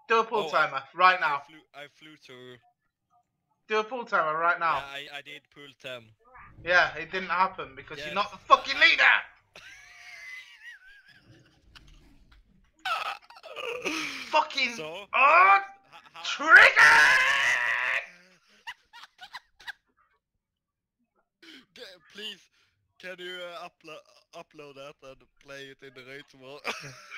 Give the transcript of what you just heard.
Do a pull timer right now. I flew to... Do a pull timer right now. Yeah, I did pull 10. Yeah, it didn't happen because Yes, you're not the fucking leader! Fucking... So... Oh! Trigger! Please, can you upload that and play it in the raid tomorrow?